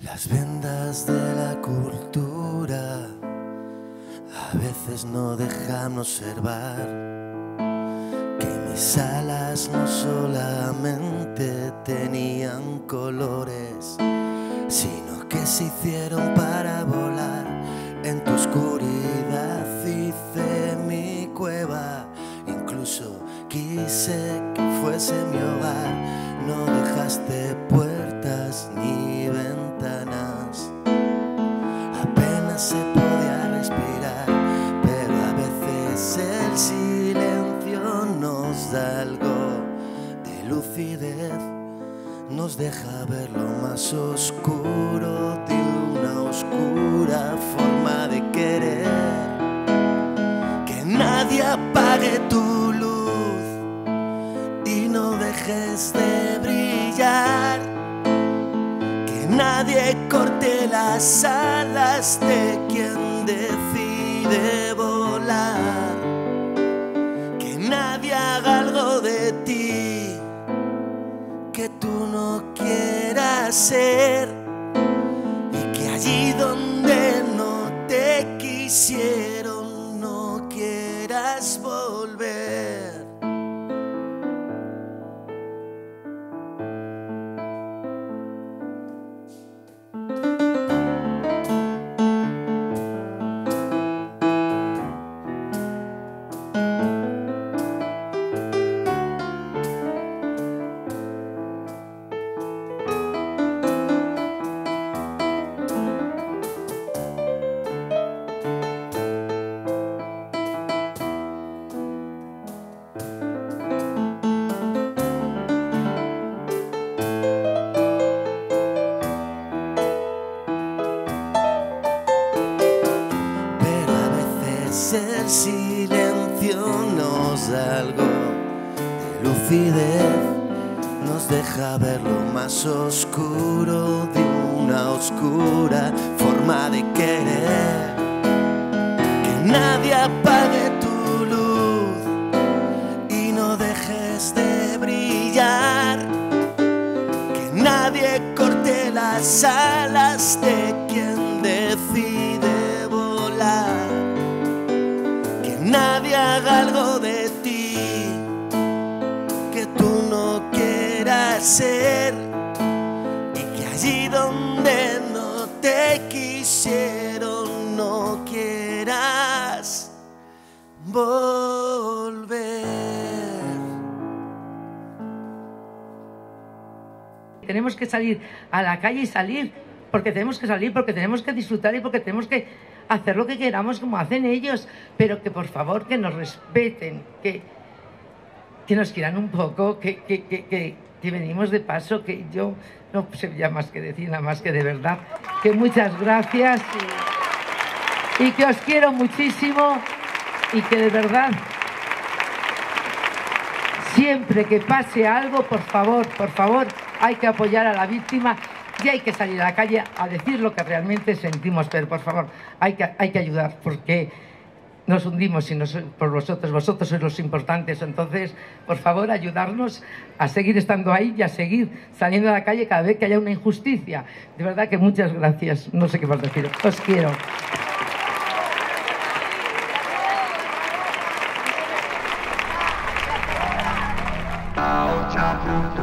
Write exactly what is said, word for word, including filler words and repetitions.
Las vendas de la cultura a veces no dejan observar que mis alas no solamente tenían colores, sino que se hicieron para volar. En tu oscuridad hice mi cueva, incluso quise que fuese mi hogar. No dejaste puertas ni ventanas, apenas se podía respirar, pero a veces el silencio nos da algo de lucidez, nos deja ver lo más oscuro de una oscura forma de querer. Que nadie apague tu luz y no dejes de brillar. Que nadie corte las alas de quien decide volar. Que nadie haga algo de ti que tú no quieras ser, y que allí donde no te quisieron no quieras volver. El silencio nos da algo de lucidez, nos deja ver lo más oscuro de una oscura forma de querer. Que nadie apague tu luz y no dejes de brillar. Que nadie corte las alas de quien decide volar. Nadie haga algo de ti que tú no quieras ser, y que allí donde no te quisieron no quieras volver. Tenemos que salir a la calle y salir, porque tenemos que salir, porque tenemos que disfrutar y porque tenemos que hacer lo que queramos como hacen ellos, pero que por favor que nos respeten, que, que nos quieran un poco, que, que, que, que, que venimos de paso, que yo no sé ya más que decir, nada más que de verdad, que muchas gracias y, y que os quiero muchísimo y que de verdad siempre que pase algo, por favor, por favor, hay que apoyar a la víctima. Y hay que salir a la calle a decir lo que realmente sentimos, pero por favor, hay que, hay que ayudar, porque nos hundimos si no sois por vosotros, vosotros sois los importantes. Entonces, por favor, ayudarnos a seguir estando ahí y a seguir saliendo a la calle cada vez que haya una injusticia. De verdad que muchas gracias, no sé qué más decir, os quiero. Chao, chao.